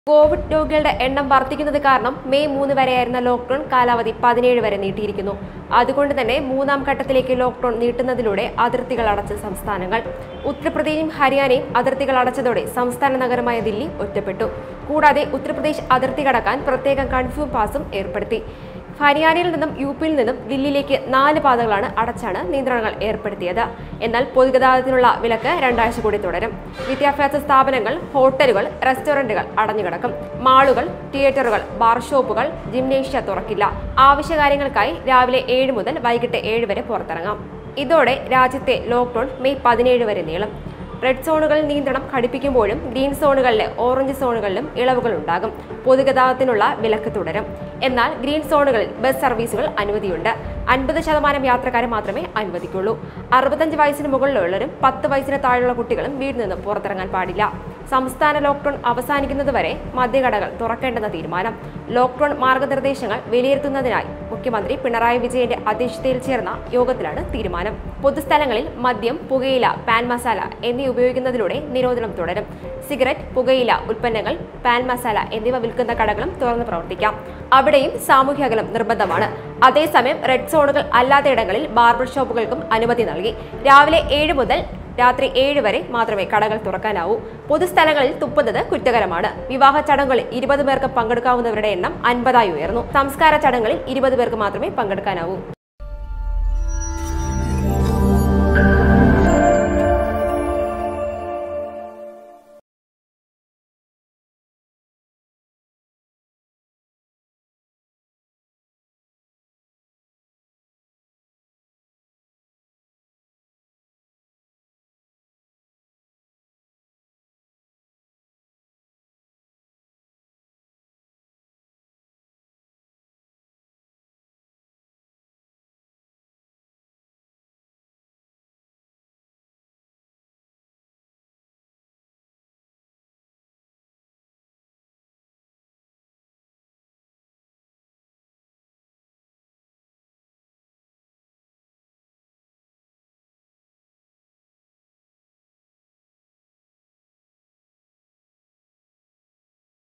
Covid രോഗികളുടെ എണ്ണം വർദ്ധിക്കുന്നത് കാരണം മെയ് 3 വരെയായിരുന്ന ലോക്ക്ഡൌൺ കാലാവധി 17 വരെ നീട്ടിയിരിക്കുന്നു. അതുകൊണ്ട് തന്നെ മൂന്നാം ഘട്ടത്തിലേക്ക് ലോക്ക്ഡൌൺ നീട്ടുന്നതിലൂടെ അതിർത്തികൾ അടച്ച സംസ്ഥാനങ്ങൾ. ഉത്തർപ്രദേശും ഹരിയാനയും അതിർത്തികൾ അടച്ചതോടെ സംസ്ഥാന നഗരമായ ദില്ലി ഒറ്റപ്പെട്ടു. കൂടാതെ ഉത്തർപ്രദേശ് അതിർത്തി കടക്കാൻ പ്രത്യേക കൺഫ്യൂം പാസും ഏർപ്പെടുത്തി. ഹരിയാനയിൽ നിന്നും യുപിയിൽ നിന്നും ദില്ലിയിലേക്ക് 4 പാതകളാണ് അടച്ചാണ് നിയന്ത്രണങ്ങൾ ഏർപ്പെടുത്തിയത്. എന്നാൽ പൊതുഗതാഗതത്തിനുള്ള വിലക്ക് 2 ആഴ്ച കൂടി തുടരും. വിദ്യാഭ്യാസ സ്ഥാപനങ്ങൾ, ഹോട്ടലുകൾ, റെസ്റ്റോറന്റുകൾ അടഞ്ഞുകിടക്കും. മാളുകൾ, തിയേറ്ററുകൾ, ബാർ ഷോപ്പുകൾ, ജിംനേഷ്യ തുറക്കില്ല. ആവശ്യകാര്യങ്ങൾക്കായി രാവിലെ 7 മുതൽ വൈകിട്ട് 7 വരെ പുറത്തിറങ്ങാം. ഇതോടെ രാജ്യത്തെ ലോക്ക്ഡൌൺ മെയ് 17 വരെ നീളും. റെഡ് സോണുകളിൽ നിയന്ത്രണം ഘടിപ്പിക്കുമ്പോഴും ഗ്രീൻ സോണുകളിലെ ഓറഞ്ച് സോണുകളിലും ഇളവുകൾ ഉണ്ടാകും. പൊതുഗതാഗതത്തിനുള്ള വിലക്ക് തുടരും. എന്നാൽ ഗ്രീൻ സോണുകളിൽ ബസ് സർവീസുകൾ അനുമതിയുണ്ട്. 50% യാത്രക്കാരെ മാത്രമേ അനുവദിക്കുള്ളൂ. 65 വയസ്സിന് മുകളിലുള്ളവരും 10 വയസ്സിന് താഴെയുള്ള കുട്ടികളും വീട്ടിൽ നിന്ന് പുറത്തിറങ്ങാൻ പാടില്ല. സംസ്ഥാന ലോക്ക്ഡൌൺ അവസാനിക്കുന്നതുവരെ മദ്യകടകൾ തുറക്കേണ്ടെന്ന തീരുമാനം. ലോക്ക്ഡൌൺ മാർഗനിർദ്ദേശങ്ങൾ വിലയിരുത്തുന്നതിനായി മുഖ്യമന്ത്രി പിണറായി വിജയന്റെ അധ്യക്ഷതയിൽ ചേർന്ന യോഗത്തിലാണ് തീരുമാനം. പൊതുസ്ഥലങ്ങളിൽ മദ്യം, പുകയില, പാൻ മസാല എന്നിവ ഉപയോഗിക്കുന്നതിലൂടെ നിരോധനം തുടരും. സിഗരറ്റ്, പുകയില ഉൽപ്പന്നങ്ങൾ, പാൻ മസാല എന്നിവ വിൽക്കുന്ന കടകളും തുറന്നു പ്രവർത്തിക്കാം. അവിടെയും സാമൂഹ്യ അകലം നിർബന്ധമാണ്. അതേസമയം റെഡ് സോണുകൾ അല്ലാത്തയിടങ്ങളിൽ ബാർബർ ഷോപ്പുകൾക്കും അനുമതി നൽകി. രാവിലെ 7 മുതൽ രാത്രി 7 വരെ മാത്രമേ കടകൾ തുറക്കാനാവൂ. പൊതുസ്ഥലങ്ങളിൽ തുപ്പുന്നത് കുറ്റകരമാണ്. വിവാഹ ചടങ്ങുകളിൽ 20 പേർക്ക് പങ്കെടുക്കാവുന്നവരുടെ എണ്ണം 50ആയി ഉയർന്നു. സംസ്കാര ചടങ്ങുകളിൽ 20 പേർക്ക് മാത്രമേ പങ്കെടുക്കാനാവൂ.